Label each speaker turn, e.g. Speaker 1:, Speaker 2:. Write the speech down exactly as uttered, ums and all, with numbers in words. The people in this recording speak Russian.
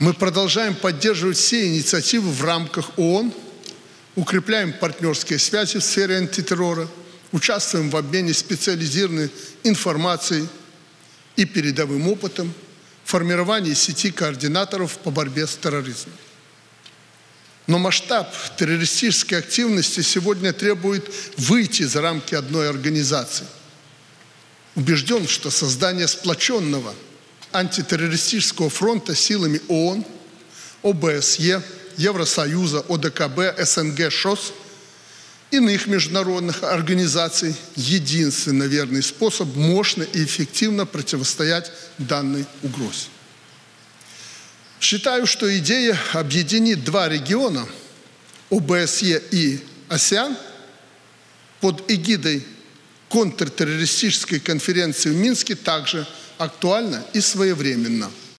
Speaker 1: Мы продолжаем поддерживать все инициативы в рамках ООН, укрепляем партнерские связи в сфере антитеррора, участвуем в обмене специализированной информацией и передовым опытом, в формировании сети координаторов по борьбе с терроризмом. Но масштаб террористической активности сегодня требует выйти за рамки одной организации. Убежден, что создание сплоченного антитеррористического фронта силами ООН, ОБСЕ, Евросоюза, ОДКБ, СНГ, ШОС, иных международных организаций – единственный верный способ мощно и эффективно противостоять данной угрозе. Считаю, что идея объединить два региона – ОБСЕ и АСЕАН – под эгидой контртеррористической конференции в Минске также актуальна и своевременна.